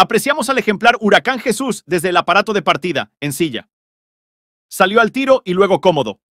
Apreciamos al ejemplar Huracán Jesús desde el aparato de partida, en silla. Salió al tiro y luego cómodo.